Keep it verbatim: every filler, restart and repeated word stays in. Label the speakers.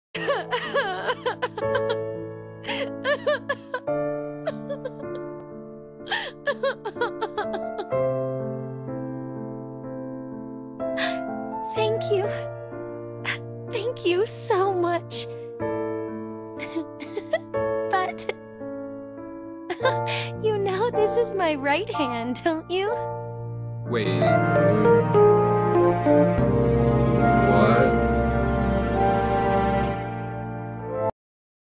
Speaker 1: Thank you. Thank you so much. But you know this is my right hand, don't you?
Speaker 2: Wait,